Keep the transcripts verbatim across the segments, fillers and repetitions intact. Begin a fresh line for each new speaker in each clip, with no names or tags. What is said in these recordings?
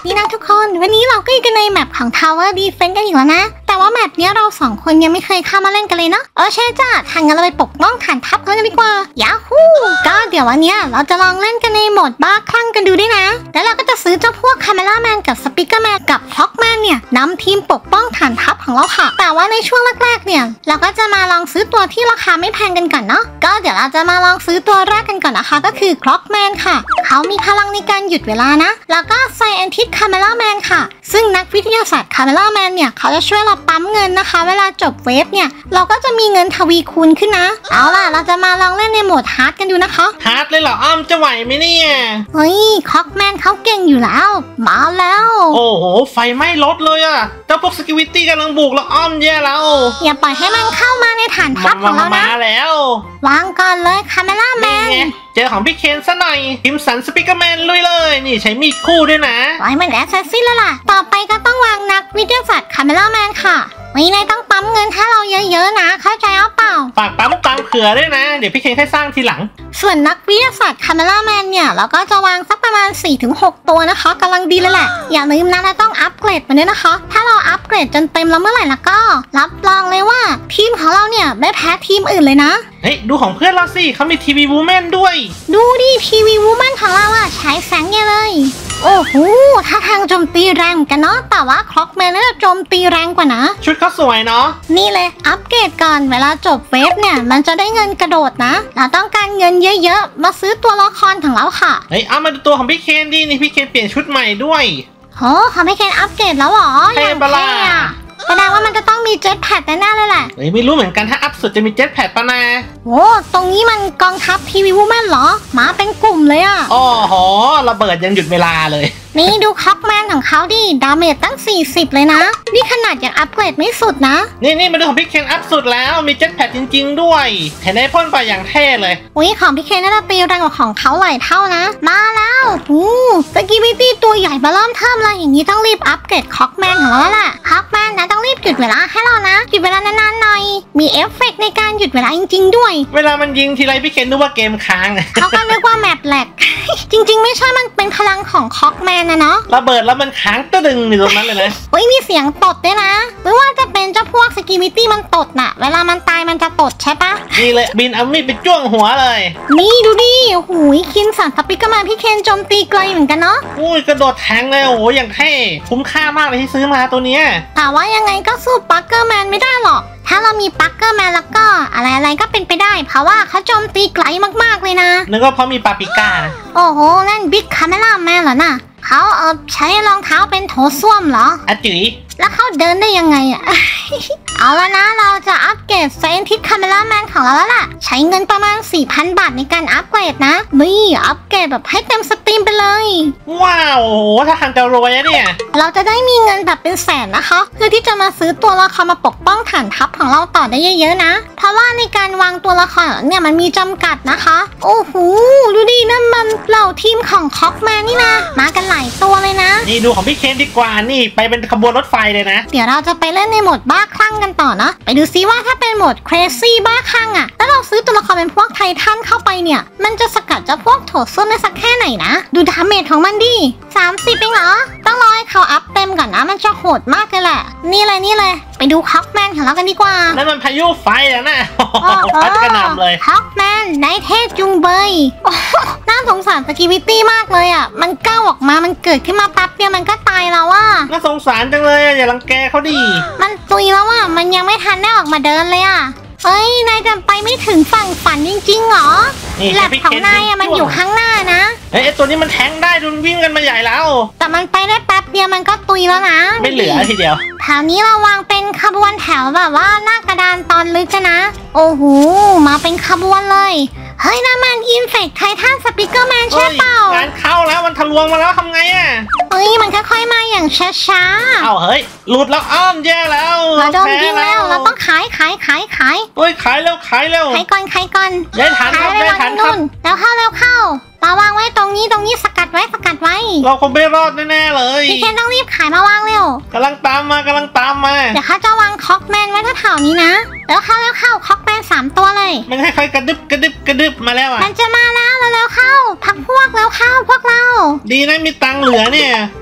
สดีนะทุกคนวันนี้เราก็อยู่กันในแมปของ Tower Defense กันอีกแล้วนะแต่ว่าแมปนี้เราสองคนยังไม่เคยเข้ามาเล่นกันเลยเนาะเออใช่จ้ะทางงั้นเราไปปกป้องฐานทัพเขากันดีกว่ายาฮูก็เดี๋ยววันนี้เราจะลองเล่นกันในโหมดบ้าคลั่งกันดูด้วยนะแล้วเราก็จะซื้อเจ้าพวก Camera Man กับ Speaker Man กับ Clock Man เนี่ยนำทีมปกป้องฐานทัพของเราค่ะแต่ว่าในช่วงแรกๆเนี่ยเราก็จะมาลองซื้อตัวที่ราคาไม่แพงกันก่อนเนาะก็เดี๋ยวเราจะมาลองซื้อตัวแรกกันก่อนนะคะก็คือ Clock Man ค่ะเขามีพลังในการหยุดเวลานะแล้วก็ Scientist Camera Man ค่ะซึ่งนักวิทยาศาสตร์ Camera Man เนี่ยเขาจะช่วยเราปั๊มเงินนะคะเวลาจบเวฟเนี่ยเราก็จะมีเงินทวีคูณขึ้นนะเอาล่ะเราจะมาลองเล่นในโหมดฮาร์ดกันดูนะคะ
ฮาร์ดเลยเหรออ้อมจะไหวไหมเนี่ย
เฮ้ยคอกแมนเขาเก่งอยู่แล้วมาแล้ว
โอ้โหไฟไหม้รถเลยอะเจ้าพวกสกิวิตี้กำลังบุกแล้วอ้อมแย่แล้ว
อย่าปล่อยให้มันเข้ามาในฐานทัพของเรานะ
มาแล้ว
วางก่อนเลยคาเมล่าแมน
เจอของพี่เคนซะหน่อยคิมสันสปิกเกอร์แมนลุยเลยนี่ใช้มีดคู่ด้วยนะ
ไว้มันแอสซัสซินแล้วล่ะต่อไปก็ต้องวางนักวิทยาศาสตร์คาเมล่าแมนค่ะวันนี้นายต้องปั๊มเงินให้เราเยอะๆนะเข้าใจเอาเปล่า
ฝากปั๊มตังเผื่อด้วยนะเดี๋ยวพี่เคนค่อยสร้างทีหลัง
ส่วนนักวิทยาศาสตร์คาเมล่าแมนเนี่ยเราก็จะวางสักประมาณ สี่ถึงหก ตัวนะคะกำลังดีเลยแหละอย่าลืมนะเราต้องอัปเกรดมันด้วยนะคะถ้าเราอัปเกรดจนเต็มแล้วเมื่อไหร่ล่ะก็รับรองเลยว่าทีมของเราเนี่ยไม่แพ้ทีมอื่นเลยนะ
เฮ้ยดูของเพื่อนเราสิเขามีทีวีวูแมนด้วย
ดูดิทีวีวูแมนของเราอะใช้แสงเยอะเลยโอ้โหถ้าทางโจมตีแรงกันเนาะแต่ว่าคล็อกแมนน่าจะโจมตีแรงกว่านะ
ชุดเขาสวยเนาะ
นี่เลยอัปเกรดก่อนเวลาจบเวฟเนี่ยมันจะได้เงินกระโดดนะเราต้องการเงินเยอะๆมาซื้อตัวละครของเราค่ะ
เฮ้ยเอามาดูตัวของพี่เคนดินี่พี่เคนเปลี่ยนชุดใหม่ด้วย
โหของพี่เคนอัปเกรดแล้วหรอ
อย่างเท่อะ
แสดงว่ามันจะต้องมีเจ็ตแพดแน่ๆเลยแหละ
เฮ้ยไม่รู้เหมือนกันถ้าอัพสุดจะมีเจ็ตแพดปะนะ
โอ้ตรงนี้มันกองทัพทีวีวูแมนเหรอมาเป็นกลุ่มเลยอ่ะ
อ๋อโหระเบิดยังหยุดเวลาเลย
นี่ดูคอกแมนของเขาดิดาเมจตั้งสี่สิบเลยนะนี่ขนาดยังอัปเกรดไม่สุดนะ
นี่นี่มาดูของพี่เคนอัพสุดแล้วมีเจ็ตแพดจริงๆด้วยเห็นได้พ่นไปอย่างเท่เลย
อุ้ยของพี่เคนน่าจะตีแรงกว่าของเขาหลายเท่านะมาแล้วอู้สกิบิตี้ตัวใหญ่มาเริ่มเทิมเลยอย่างนี้ต้องรีบอัปเกรดคอกแมนของเราแล้วล่ะคอกแมนนะต้องรีบหยุดเวลาให้เรานะหยุดเวลานานๆหน่อยมีเอฟเฟกต์ในการหยุดเวลาจริงๆด้วย
เวลามันยิงทีไรพี่เคนนึกว่าเกมค้าง
เขาก็นึกว่าแมปแหลก จริงๆไม่ใช่มันเป็นพลังของคอกแมนนะเนาะ
ระเบิดแล้วมันค้างตะดึงอยู่ตรงนั้นเลยนะ
เฮ้ยมีเสียงตดด้วยนะหรือว่าจะเป็นเจ้าพวกสกิมิตี้มันตดน่ะเวลามันตายมันจะตดใช่ปะ
นี่เลยบินเอามีดไปจ้วงหัวเลย
นี่ดูดิโอ้โหคินสันสปิกเกอร์แมนพี่เคนโจมตีไกลเหมือนกันเนาะ
อุ้ยกระโดดแทงเลยโอ้โหอย่างเท่คุ้มค่ามากเลยที่ซื้อมาตัวเนี้ย
แต่ว่ายังไงก็สู้ปักเกอร์แมนไม่ได้หรอกถ้าเรามีปักเกอร์แมนแล้วก็อะไรๆก็เป็นไปได้เพราะว่าเขาโจมตีไกลมากๆเลยนะ
นึกว่าเพราะมีปาปิก้านะ
โอ้โหนั่นบิ๊กคาเมล่าแมนเหรอน่ะเขาเออใช้รองเท้าเป็นโถส้วมเหรอ
อะจุ๋ย
แล้วเขาเดินได้ยังไงอะ เอาแล้วนะเราจะอัปเกรดไซเอนทิสคาเมล่าแมนของเราแล้วล่ะใช้เงินประมาณ สี่พัน บาทในการอัปเกรดนะนี่อัปเกรดแบบให้เต็มสตรีมไปเลย
ว้าวโอ้โหถ้าทางจะรวยอะเนี่ย
เราจะได้มีเงินแบบเป็นแสนนะคะเพื่อที่จะมาซื้อตัวละครมาปกป้องฐานทัพของเราต่อได้เยอะๆนะเพราะว่าในการวางตัวละครเนี่ยมันมีจำกัดนะคะโอ้โหดูดินั่นมันเหล่าทีมของคอกแมนนี่นะมากันหลายตัวเลยนะ
นี่ดูของพี่เคนดีกว่านี่ไปเป็นขบวนรถไฟเลยนะ
เดี๋ยวเราจะไปเล่นในโหมดบ้าคลั่งกันต่อนะไปดูซิว่าถ้าเป็นโหมด crazy บ้าคลั่งอะแล้วเราซื้อตัวละครเป็นพวกไททันเข้าไปเนี่ยมันจะสกัดเจ้าพวกโถส้วมได้สักแค่ไหนนะดูดาเมจของมันดิสามสิบเองเหรอต้องรอให้เขาอัพเต็มก่อนนะมันจะโหดมากเลยแหละนี่เลยนี่เลยไปดูคอกแมนของเรากันดีกว่า
นั่นมันพายุไฟแล้วนะพัดกระหน่ำเลย
คอกแมนไนเทสจุงเบยน่าสงสารสกิวิตี้มากเลยอ่ะมันก้าวออกมามันเกิดขึ้นมาแป๊บเดียวมันก็ตายแล้วว่ะ
น่าสงสารจังเลยอย่ารังแกเขาดิ
มันตุยแล้วว่ะมันยังไม่ทันได้ออกมาเดินเลยอ่ะเอ้ยนายจะไปไม่ถึงฝั่งฝันจริงๆหรอแลบของนายอะมันอยู่ข้างหน้านะ
เอ้ยตัวนี้มันแทงได้ดูวิ่งกันมาใหญ่แล้ว
แต่มันไปได้แป๊บเดียวมันก็ตุยแล้วนะ
ไม่เหลือทีเดียว
แถวนี้เราวางเป็นขบวนแถวแบบว่าหน้ากระดานตอนลึกกันนะโอ้โหมาเป็นขบวนเลยเฮ้ยน้ำมันอินเฟกไททันสปิกเกอร์แมนใช่เปล่าง
านเข้าแล้วมันทะลวงมาแล้วทำไงอ่ะ
เฮ้ยมันค่อยๆมาอย่างช้า
ๆเอาเฮ้ยหลุดแล้วอ้อมแย่แล้ว
เราโดนยิงแล้วเราต้องขายขายขายขาย
เฮ้ยขายเร็วขายเร็ว
ขายก่อนขายก่อน
ย้ายฐานครับย้ายฐานครับ
แล้วเข้าแล้วเข้ามาวางไว้ตรงนี้ตรงนี้สกัดไว้สกัดไว้
เราคงไม่รอดแน่ๆเลย
พี่เคนต้องรีบขายมาวางเร็ว
กำลังตามมากำลังตามมา
เดี๋ยวเขาจะวางคอกแมนไว้แถวๆนี้นะแล้วเข้าแล้วเข้าคอกแมนสามตัวเลย
มันให้ใครกระดึบกระดึบกระดึบมาแล้วอ่ะ
มันจะมาแล้วแล้วเข้าพักพวกแล้วเข้าพวกเรา
ดีนะมีตังเหลือเนี่ย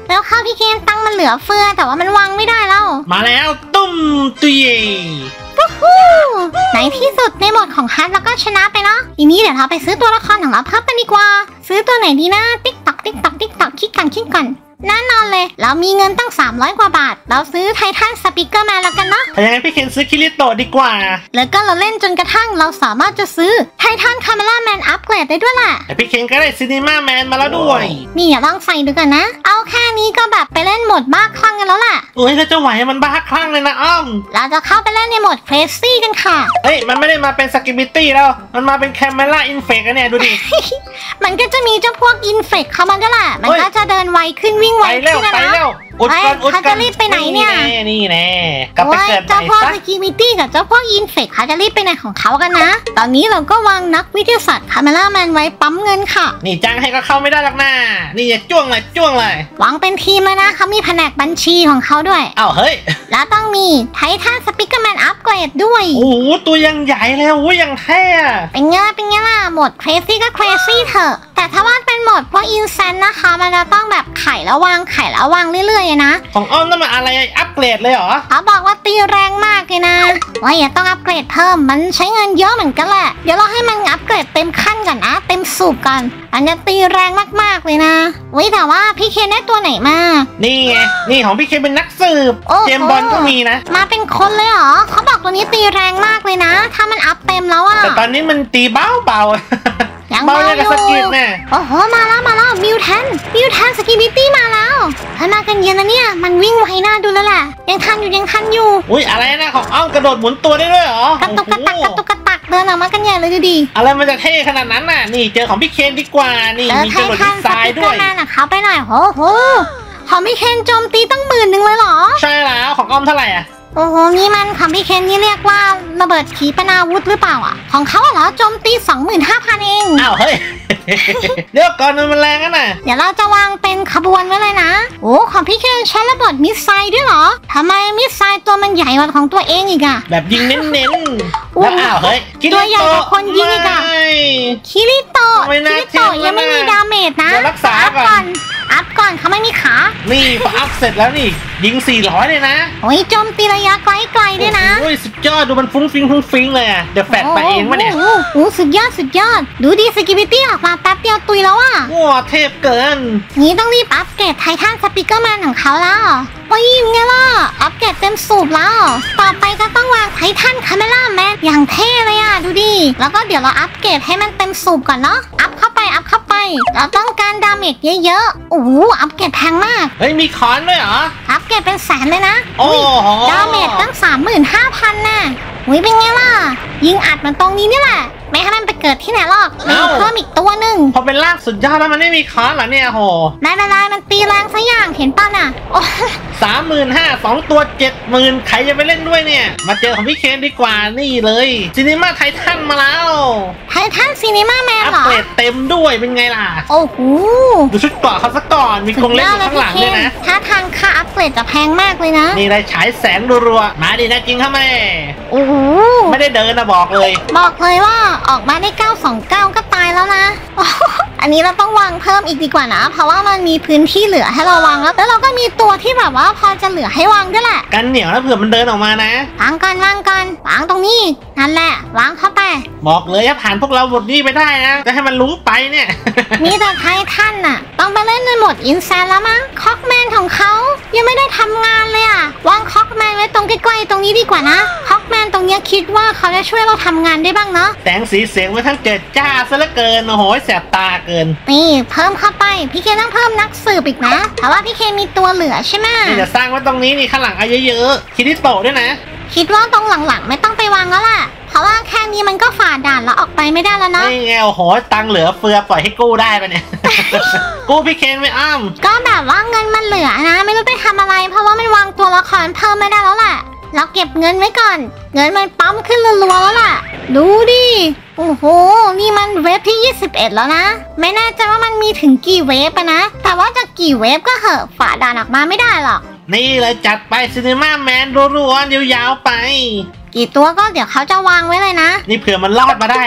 แล้วข้าวพี่เคนตังมันเหลือเฟือแต่ว่ามันวางไม่ได้แล้ว
มาแล้วตุ้มตุย
ฮู้ในที่สุดในโหมดของฮัทแล้วก็ชนะไปเนาะทีนี้เดี๋ยวเราไปซื้อตัวละครของเราเพิ่มกันดีกว่าซื้อตัวไหนดีนะติ๊กตักติ๊กตักติ๊กตักคิดกันคิดกันแน่นอนเลยเรามีเงินตั้งสามร้อยกว่าบาทเราซื้อไททันสปีกเกอร์มาแล้วกันเนาะ
ถ้าอย่างนั้นพี่เคนซื้อคิริโตะดีกว่า
แล้วก็เราเล่นจนกระทั่งเราสามารถจะซื้อไททันคาเมล่าแมนอัปเกรดได้ด้วยแหละ
แต่พี่เคนก็ได้ซินิม่าแมนมาแล้วด้วย
นี่อย่าลองใส่ดูกันนะเอาแค่นี้ก็แบบไปเล่นโหมดบ้าคลั่งกันแล้วแหละ
โอ้ยแล้วจะไหวมันบ้าคลั่งเลยนะอ้อม
เราจะเข้าไปเล่นในโหมดเครซี่กันค่ะ
เฮ้ยมันไม่ได้มาเป็นสกิบิตี้แล้วมันมาเป็นแคมเมล่าอินเฟกกันเนี่ยดูดิ
มันก็จะมีเจ้าพวกอินเฟกเข้ามาด้วยแหละมันก็จะเดินไวขึ้นวิ่งไวขึ้นนะ
อุดกันอุดกัน
จะรีบไปไหนเนี่ย
นี่แน่กลับไปเกิดใหม่ซะ
เจ้าพ่อสกิมิตี้กับเจ้าพ่ออินเฟกเขาจะรีบไปไหนของเขากันนะตอนนี้เราก็วางนักวิทยาศาสตร์คาเมล่าแมนไว้ปั๊มเงินค่ะ
นี่จ้างให้ก็เข้าไม่ได้หรอกนะนี่อย่าจ้วงเลยจ้วงเลยว
างเป็นทีมเลยนะเขามีแผนกบัญชีของเขาด้วย
อ้าวเฮ้ย
แล้วต้องมีไททันสปีกเกอร์แมนอัปเกรดด้วย
โอ้โหตัวยังใหญ่เลยโอ้ยยังแท้
เป็นไงเป็นไงล่ะโหมดเครซี่ก็เครซี่เถอะแต่ถ้าว่าเป็นโหมดพวกอินเซนนะคะมันจะต้องแบบไข่แล้ววางไข่แล้ววางเรื่อยๆนะ
ของอ้อมนั่นมันอะไรอัปเกรดเลยเหรอ
เขาบอกว่าตีแรงมากเลยนะว่าอย่าต้องอัปเกรดเพิ่มมันใช้เงินเยอะเหมือนกันแหละเดี๋ยวเราให้มันอัปเกรดเต็มขั้นก่อนนะเต็มสูบก่อนอันจะตีแรงมากๆเลยนะวิแต่ว่าพี่เคนได้ตัวไหนมา
นี่ไงนี่ของพี่เคนเป็นนักสืบเจมบอลก็มีนะ
มาเป็นคนเลยเหรอเขาบอกตัวนี้ตีแรงมากเลยนะถ้ามันอัพเต็มแล้วอะ
แต่ตอนนี้มันตีเบาเบา
ยัง
เบาเลยกับสกิลแน่
โอ้โหมาแล้วมาแล้วมิวแทนมิวแทนสกิบิตี้มาแล้วถ้ามากันเย็นนะเนี่ยมันวิ่งไวน่าดูแล้วแหละยังทันอยู่ยังทันอยู่
อุ้ยอะไรนะของอ้อมกระโดดหมุนตัวได้ด้วยเหรอก
ระตุกกระตักกระตุกกระตักเดินออกมากันใหญ่เลยดูดิ
อะไรมันจะเท่ขนาดนั้นน่ะนี่เจอของพี่เคนดีกว่านี่มีจรวดทรายด้วย
เจอไททันสปีกเกอร์แมนอ่ะเขาไปหน่อยโอ้โหของพี่เคนโจมตีตั้งหมื่นหนึ่งเลยเหรอ
ใช่แล้วของอ้อมเท่าไหร่อ่ะ
โอ้โหนี่มันของพี่เคนนี่เรียกว่าระเบิดขีปนาวุธหรือเปล่าอ่ะของเขาเหรอโจมตี สองหมื่นห้าพัน เอง
อ้าวเฮ้ย เดี๋ยวก่อนมันแรงกันนะ
เดี๋ยวเราจะวางเป็นขบวนไว้เลยนะโอ้ของพี่เคนใช้ระเบิดมิสไซล์ด้วยเหรอทำไมมิสไซล์ตัวมันใหญ่กว่าของตัวเองอีกอะ
แบบยิงเน้นๆแล้วอ้าวเฮ้ย
ตัวใหญ่กว่าคนยิงอีกอะคิริโตะคิริโตะยังไม่มีดาเมจนะ
รักษาก่อน
อัพก่อนเขาไม่มีขา
นี่พออัพเสร็จแล้วนี่ยิงสี่ร้อยเลยนะ
โอ้ยโจมตีระยะไกลๆด้วยนะ
โอ้ยสุดยอดดูมันฟุ้งฟิ้งฟุ้งฟิ้งเลยอะเดี๋ยวแฟดไปเองวะเนี่ย
โอ้โหสุดยอดสุดยอดดูดีสกิบิตี้ออกมาแป๊บเดียวตุยแล้วอะ
ว้าเทพเกิน
นี่ต้องรีบอัปเกรดไททันสปีกเกอร์แมนของเขาแล้วโอ้ยยังไงล่ะอัปเกรดเต็มสูบแล้วต่อไปก็ต้องวางไททันคาเมล่าแมนอย่างเท่เลยอะดูดิแล้วก็เดี๋ยวเราอัปเกรดให้มันเต็มสูบก่อนเนาะอัพเข้าไปอัพเข้าไปเราต้องการดาเมจเยอะๆโอ้โหอัปเกรดแพงมาก
เฮ้ยมีคอนด้วยเหรอ
อัปเกรดเป็นแสนเลยนะ
โอ้โห
ดาเมจตั้ง สามหมื่นห้าพัน น่ะอุ้ยเป็นไงล่ะยิงอัดมันตรงนี้นี่แหละไม่ให้มันไปเกิดที่ไหนหรอกมีเพิ่มอีกตัวหนึ่ง
พอเป็นลากสุดยอดแล้วมันไม่มีคอนเหรอเนี่ยโห
ไม่เป็นไรมันตีแรงซะอย่างเห็นป่ะน่ะ
สามหมื่นห้าสองตัวเจ็ดหมื่นใครจะไปเล่นด้วยเนี่ยมาเจอของพี่เคนดีกว่านี่เลยซีนิม่าไททันมาแล้ว
ไททันซีนิม่าแมนเหรอ
อัปเกรดเต็มด้วยเป็นไงล่ะ
โอ้โห
ดูชุดเกราะเขาซะก่อนมีกรงเล็กข้างหลังด้วยนะ
ถ้าทางค่าอัปเกรดจะแพงมากเลยนะ
นี่เลยฉายแสงรัวๆมาดีนะจริงทำไม
โอ้โห
ไม่ได้เดินนะบอกเลย
บอกเลยว่าออกมาได้เก้าสองเก้าก็ตายแล้วนะอันนี้เราต้องวางเพิ่มอีกดีกว่านะเพราะว่ามันมีพื้นที่เหลือให้เราวางแล้วแล้วเราก็มีตัวที่แบบว่าพอจะเหลือให้วางด้วยแหละ
กันเหนียวแล้วเผื่อมันเดินออกมานะ
วางก่อนวางก่อนวางตรงนี้นั่นแหละวางเข้าไป
บอกเลยถ้าผ่านพวกเราบทนี้ไปได้นะจะให้มันรู้ไปเนี่ย
มีแต่ไททันน่ะต้องไปเล่นในโหมดอินแซนแล้วมั้งคอกแมนของเขายังไม่ได้ทำงานเลยอ่ะวางคอกแมนไว้ตรงใกล้ๆตรงนี้ดีกว่านะคอกแมนตรงนี้คิดว่าเขาจะช่วยเราทำงานได้บ้างเนาะ
แสงสีเสียงไว้ทั้งเจิดจ้าซะเหลือเกินโอ้โหแสบตาเกิน
นี่เพิ่มเข้าไปพี่เคนต้องเพิ่มนักสืบอีกนะเพราะว่าพี่เคนมีตัวเหลือใช่ไหม
นี่จะสร้างไว้ตรงนี้นี่ข้างหลังเอาเยอะๆคิริโตะด้วยนะ
คิดว่าตรงหลังๆไม่ต้องไปวางแล้วล่ะเพราะว่าแค่นี้มันก็ฝ่าด่านแล้วออกไปไม่ได้แล้วนะ
นี่ไงโอ้โหตังเหลือเฟือปล่อยให้กู้ได้ปะเนี่ย กู้พี่เคนไม่อ้ำ
ก็แบบว่าเงินมันเหลือนะไม่รู้ไปทำอะไรเพราะว่ามันวางตัวละครเพิ่มไม่ได้แล้วแหละเราเก็บเงินไว้ก่อนเงินมันปั๊มขึ้นรัวๆแล้วล่ะดูดิโอ้โหนี่มันเวฟที่ยี่สิบเอ็ดแล้วนะไม่แน่ใจว่ามันมีถึงกี่เวฟนะแต่ว่าจะกี่เวฟก็เหอะฝ่าด่านออกมาไม่ได้หรอก
นี่เลยจัดไปซีนิม่าแมนรัวๆยาวๆไป
กี่ตัวก็เดี๋ยวเขาจะวางไว้เลยนะ
นี่เผื่อมันรอดมาได้นะ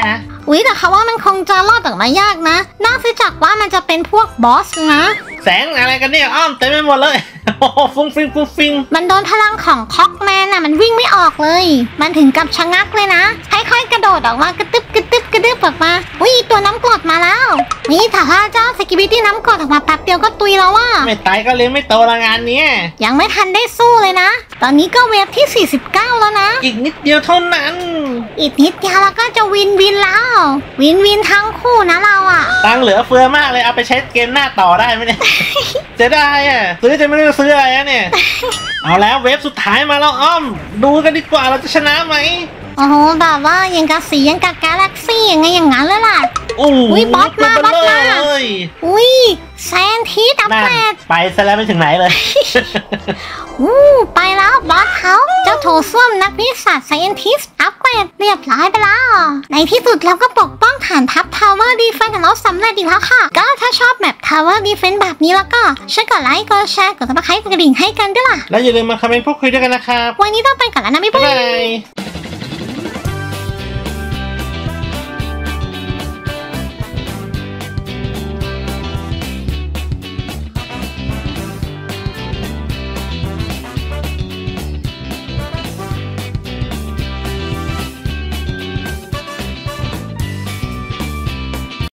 อุ๊ยแต่เขาว่ามันคงจะรอดออกมายากนะน่าจะจากว่ามันจะเป็นพวกบอสนะ
แสงอะไรกันเนี่ยอ้อมเต็มไปหมดเลยโอ้โหฟุ้งฟิงฟุ้งฟิง
มันโดนพลังของคอกแมนน่ะมันวิ่งไม่ออกเลยมันถึงกับชะงักเลยนะค่อยๆกระโดดออกมากระตึบกระตึบกระดึบออกมาอุ้ยตัวน้ำกรดมาแล้วนี่ถ้าว่าเจ้าสกิบิตี้น้ำกรดออกมาแป๊บเดียวก็ตุยแล้วว่ะ
ไม่ตายก็เลี้ยงไม่โตละงานเนี้ย
ยังไม่ทันได้สู้เลยนะตอนนี้ก็เวฟที่สี่สิบเก้าแล้วนะ
อีกนิดเดียวเท่านั้น
อีกนิดเดียวแล้วก็จะวินวินแล้ววินวินทั้งคู่นะเราอ่ะ
ตังค์เหลือเฟือมากเลยเอาไปใช้เกมหน้าต่อได้ไหมเนี่ย จะได้อะซื้อจะไม่รู้จะซื้ออะไรอะเนี่ย เอาแล้วเวฟสุดท้ายมาแล้วอ้อม ดูกันดีกว่าเราจะชนะไหม
โอ้โหแบบว่ายังกับสียังกับกาแล็กซี่ยังไงอย่างนั้นเลยล่ะ
โอ้โห
อุ๊ยบอสมาบอสมา
เลย
อุ้ยแซนทีดับ
นั่น
แปด
ไปซะแล้วไม่ถึงไหนเลย
อู้ไปแล้วบอสเขาเจ้าโถส้วมนักวิทยาศาสตร์ไซเอนติสต์อัปเกรดเรียบร้อยไปแล้ว ในที่สุดเราก็ปกป้องฐานทัพทาวเวอร์ดีเฟนส์ของเราสำเร็จอีกแล้วค่ะ ก็ถ้าชอบแมปทาวเวอร์ดีเฟนส์แบบนี้แล้วก็ช่วยกดไลค์กดแชร์กดซับสไครต์กดกระดิ่งให้กันด้วยล่ะ
แล้วอย่าลืมมาคอมเมนต์พูดคุยด้วยกันนะครับ
วันนี้ต้องไปก่อนแล้วนะบ๊าย
บ๊าย
บา
บาย ย